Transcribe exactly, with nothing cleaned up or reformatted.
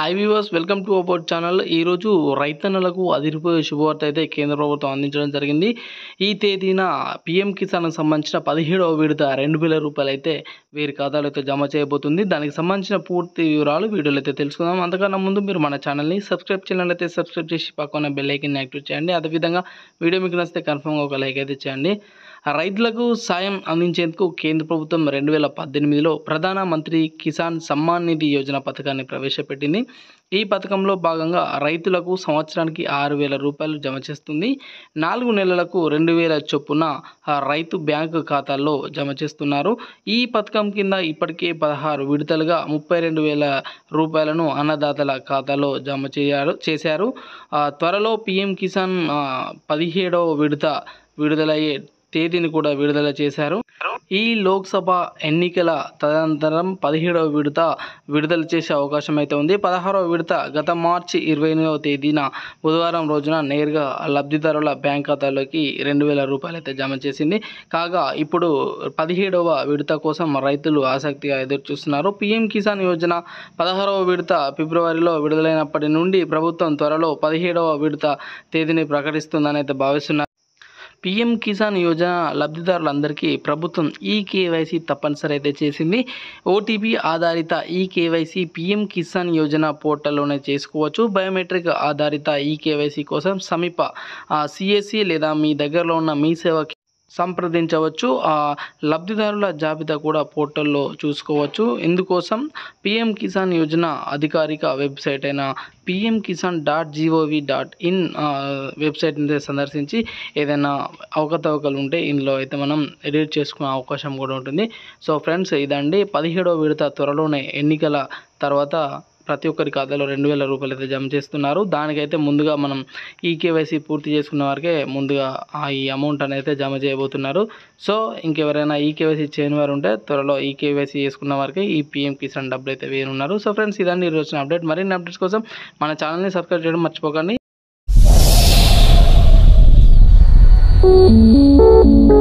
Hi viewers, welcome to about channel. ఈరోజు రైతన్నలకు అదిరిపోయే శుభవార్త అయితే కేంద్ర ప్రభుత్వం అందించడం జరిగింది. ఈ తేదీన పీఎం కిసాన్కు సంబంధించిన పదిహేడవ విడత రెండు వేల రూపాయలు అయితే వీరి ఖాతాలో అయితే జమ చేయబోతుంది. దానికి సంబంధించిన పూర్తి వివరాలు వీడియోలో అయితే తెలుసుకుందాం. అంతకన్నా ముందు మీరు మన ఛానల్ని సబ్స్క్రైబ్ చేయాలైతే సబ్స్క్రైబ్ చేసి పక్కన బెల్ ఐకాన్ని యాక్టివేట్ చేయండి. అదేవిధంగా వీడియో మీకు నచ్చితే కన్ఫర్మ్గా ఒక లైక్ అయితే చేయండి. రైతులకు సాయం అందించేందుకు కేంద్ర ప్రభుత్వం రెండు వేల పద్దెనిమిదిలో ప్రధాన మంత్రి కిసాన్ సమ్మాన్ నిధి యోజన పథకాన్ని ప్రవేశపెట్టింది. ఈ పథకంలో భాగంగా రైతులకు సంవత్సరానికి ఆరు వేల రూపాయలు జమ చేస్తుంది. నాలుగు నెలలకు రెండు వేల చొప్పున రైతు బ్యాంకు ఖాతాల్లో జమ చేస్తున్నారు. ఈ పథకం కింద ఇప్పటికే పదహారు విడతలుగా ముప్పై రెండు వేల రూపాయలను అన్నదాతల ఖాతాలో జమ చేయారు చేశారు త్వరలో పీఎం కిసాన్ పదిహేడవ విడత విడుదలయ్యే తేదీని కూడా విడుదల చేశారు. ఈ లోక్సభ ఎన్నికల తదనంతరం పదిహేడవ విడత విడుదల చేసే అవకాశం అయితే ఉంది. పదహారవ విడత గత మార్చి ఇరవై ఎనిమిదవ తేదీన బుధవారం రోజున నేరుగా లబ్ధిదారుల బ్యాంక్ ఖాతాలోకి రెండు వేల రూపాయలు అయితే జమ చేసింది. కాగా ఇప్పుడు పదిహేడవ విడత కోసం రైతులు ఆసక్తిగా ఎదురు చూస్తున్నారు. పీఎం కిసాన్ యోజన పదహారవ విడత ఫిబ్రవరిలో విడుదలైనప్పటి నుండి ప్రభుత్వం త్వరలో పదిహేడవ విడత తేదీని ప్రకటిస్తుందని అయితే భావిస్తున్నారు. పీఎం కిసాన్ యోజన లబ్ధిదారులందరికీ ప్రభుత్వం ఈ కేవైసీ తప్పనిసరి అయితే చేసింది. ఓటీపీ ఆధారిత e KYC PM Kisan Yojana పోర్టల్లోనే చేసుకోవచ్చు. బయోమెట్రిక్ ఆధారిత ఈ కేవైసీ కోసం సమీప సిఎస్సి లేదా మీ దగ్గరలో ఉన్న మీ సేవకి సంప్రదించవచ్చు. లబ్ధిదారుల జాబితా కూడా పోర్టల్లో చూసుకోవచ్చు. ఇందుకోసం పీఎం కిసాన్ యోజన అధికారిక వెబ్సైట్ అయిన PM Kisan dot G O V dot in వెబ్సైట్ని సందర్శించి ఏదైనా అవకతవకలు ఉంటే ఇందులో అయితే మనం ఎడిట్ చేసుకునే అవకాశం కూడా ఉంటుంది. సో ఫ్రెండ్స్, ఇదండి పదిహేడవ విడత త్వరలోనే ఎన్నికల తర్వాత ప్రతి ఒక్కరి ఖాతాలో రెండు వేల రూపాయలు అయితే జమ చేస్తున్నారు. దానికైతే ముందుగా మనం ఈ కేవైసీ పూర్తి చేసుకున్న వారికే ముందుగా ఈ అమౌంట్ అనేది జమ చేయబోతున్నారు. సో ఇంకెవరైనా ఈ కేవైసీ చేయని వారు ఉంటే త్వరలో ఈ కేవైసీ చేసుకున్న వారికి ఈ పీఎం కిసాన్ డబ్బులు అయితే వేయనున్నారు. సో ఫ్రెండ్స్, ఇదండి ఈరోజు వచ్చిన అప్డేట్. మరిన్ని అప్డేట్స్ కోసం మన ఛానల్ని సబ్స్క్రైబ్ చేయడం మర్చిపోకండి.